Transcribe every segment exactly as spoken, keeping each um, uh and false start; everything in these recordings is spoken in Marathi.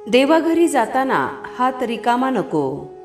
देवाघरी जाताना हात रिकामा नको।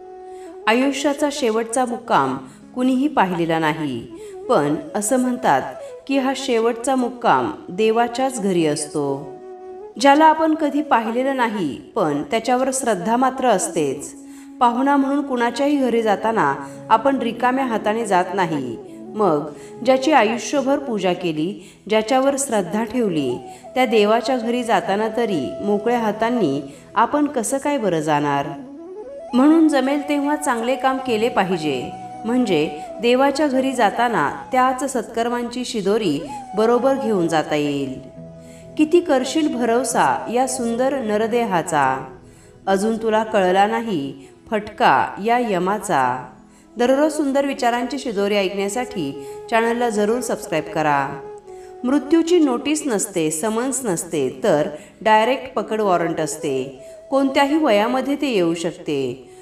आयुष्याचा शेवटचा मुक्काम कुणीही पाहिलेला नाही, पण असं म्हणतात की हा शेवटचा मुक्काम देवाच्याच घरी असतो, ज्याला आपण कधी पाहिलेलं नाही, पण त्याच्यावर श्रद्धा मात्र असतेच। पाहुणा म्हणून कुणाच्याही घरी जाताना आपण रिकाम्या हाताने जात नाही। मग ज्याची आयुष्यभर पूजा केली, ज्याच्यावर श्रद्धा ठेवली, त्या देवाच्या घरी जाताना तरी मोकळ्या हातांनी आपण कसं काय बरं जाणार? म्हणून जमेल तेव्हा चांगले काम केले पाहिजे, म्हणजे देवाच्या घरी जाताना त्याच सत्कर्मांची शिदोरी बरोबर घेऊन जाता येईल। किती करशील भरवसा या सुंदर नरदेहाचा, अजून तुला कळला नाही फटका या यमाचा। दररोज सुंदर विचारांची शिदोरी ऐकण्यासाठी चॅनलला जरूर सबस्क्राईब करा। मृत्यूची नोटीस नसते, समन्स नसते, तर डायरेक्ट पकड वॉरंट असते। कोणत्याही वयामध्ये ते येऊ शकते।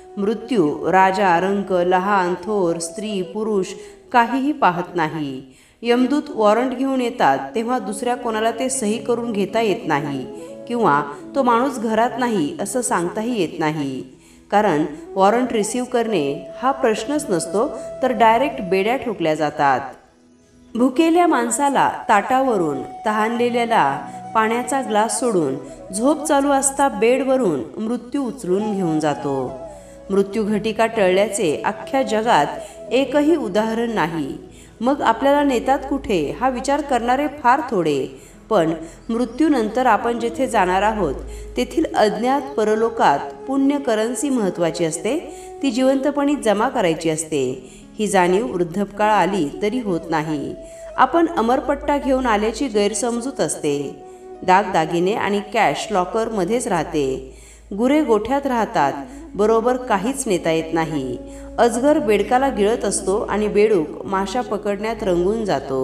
मृत्यू राजा, रंक, लहान थोर, स्त्री पुरुष काहीही पाहत नाही। यमदूत वॉरंट घेऊन येतात तेव्हा दुसऱ्या कोणाला ते सही करून घेता येत नाही, किंवा तो माणूस घरात नाही असं सांगताही येत नाही, कारण वॉरंट रिसीव करणे हा प्रश्नच नसतो, तर डायरेक्ट बेड्या ठोकल्या जातात। भुकेल्या माणसाला ताटावरून, तहानलेल्याला पाण्याचा ग्लास सोडून, झोप चालू असता बेडवरून मृत्यू उचलून घेऊन जातो। मृत्यू घटिका टळल्याचे अख्ख्या जगात एकही उदाहरण नाही। मग आपल्याला नेतात कुठे हा विचार करणारे फार थोडे, पण मृत्यूनंतर आपण जेथे जाणार आहोत तेथील अज्ञात परलोकात पुण्य करन्सी महत्त्वाची असते, ती जिवंतपणी जमा करायची असते। ही जाणीव वृद्धपकाळ आली तरी होत नाही। आपण अमरपट्टा घेऊन आल्याची गैरसमजूत असते। दागदागिने आणि कॅश लॉकरमध्येच राहते। गुरे गोठ्यात राहतात, बरोबर काहीच नेता येत नाही। अजगर बेडकाला गिळत असतो आणि बेडूक माशा पकडण्यात रंगून जातो।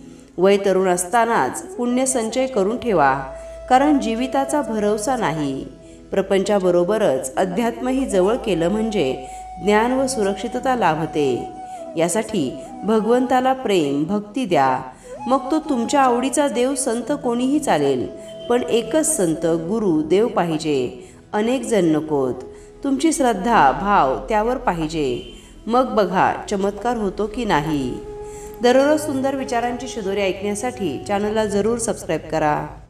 वय तरुण असतानाच पुण्य संचय करून ठेवा, कारण जीविताचा भरवसा नाही। प्रपंचाबरोबरच अध्यात्मही जवळ केलं म्हणजे ज्ञान व सुरक्षितता लाभते। यासाठी भगवंताला प्रेम भक्ती द्या, मग तो तुमच्या आवडीचा देव संत कोणीही चालेल, पण एकच संत गुरु देव पाहिजे, अनेक जण नकोत। तुमची श्रद्धा भाव त्यावर पाहिजे, मग बघा चमत्कार होतो की नाही। दररोज सुंदर विचारांची शिदोरी ऐकण्यासाठी चॅनलला जरूर सबस्क्राईब करा।